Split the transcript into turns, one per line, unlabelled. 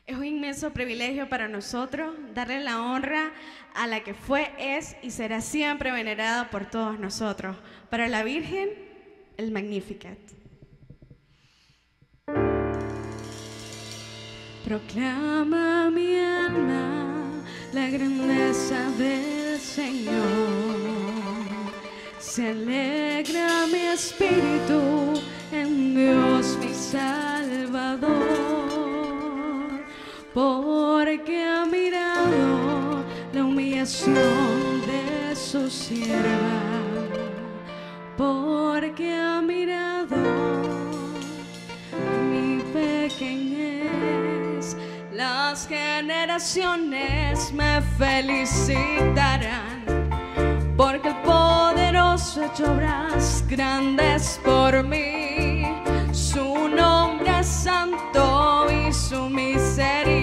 Es un inmenso privilegio para nosotros darle la honra a la que fue, es y será siempre venerada por todos nosotros. Para la Virgen, el Magnificat. Proclama mi alma la grandeza del Señor. Se alegra mi espíritu en Dios mi Salvador, porque ha mirado la humillación de su sierva, porque ha mirado mi pequeñez. Las generaciones me felicitarán, porque el poderoso ha hecho obras grandes por mí. Su nombre es santo y su misericordia